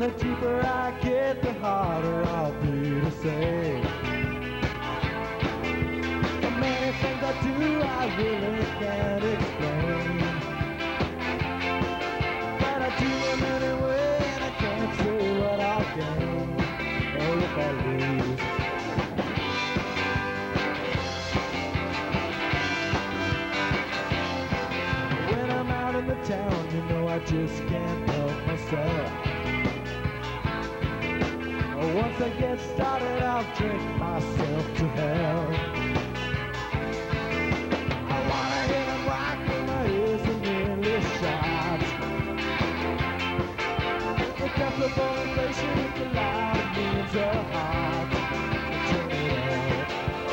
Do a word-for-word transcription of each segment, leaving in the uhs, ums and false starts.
the deeper I get, the harder I'll be to say. The many things I do, I really can't explain. But I do them anyway, and I can't say what I'll gain, or if I lose. When I'm out in the town, you know I just can't help myself. Once I get started, I'll drink myself to hell. I wanna hit 'em right when my ears are nearly shot. The comfortable inflation with the loud means a heart. Turn it off.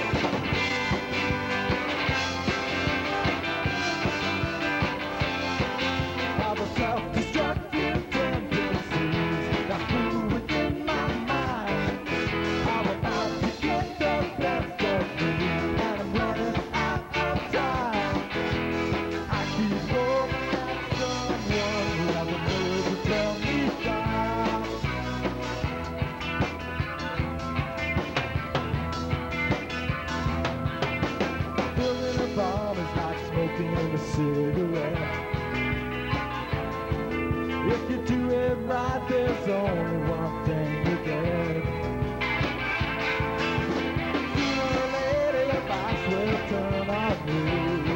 All the self-destructive tendencies that grew within my mind are about to get the best of me, and I'm running out of time. I keep hoping that someone will have the nerve to tell me stop. Building a bomb is like smoking a cigarette. If you do it right, there's only one thing you get. Sooner or later, your box will turn on you,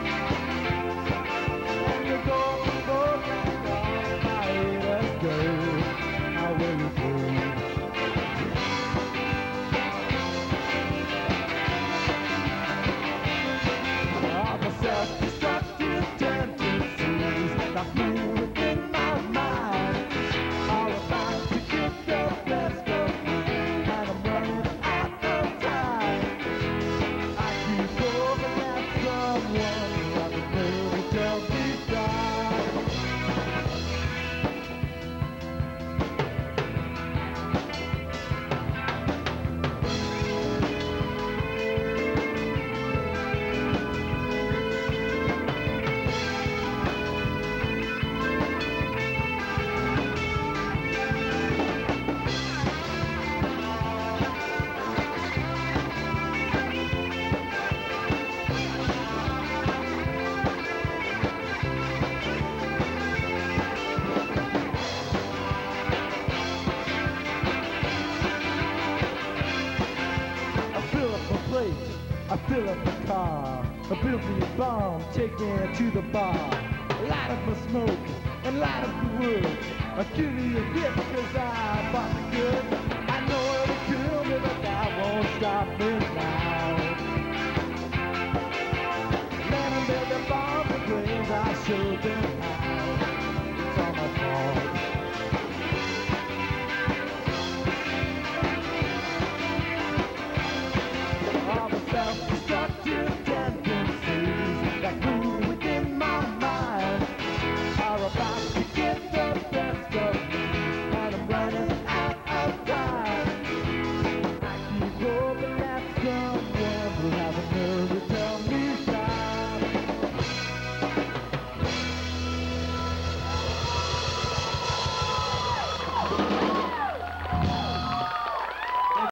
and you go from both and all my haters go. How will you prove? All the self-destructive tendencies that grew within my mind are about to get the best of me, and I'm running out of time. I keep hoping that someone will have the nerve to tell me stop. I fill up a plate, I fill up a car, I build me a bomb, take me to the bar, light up my smoke and light up the wood. I give me a gift 'cause I bought the good.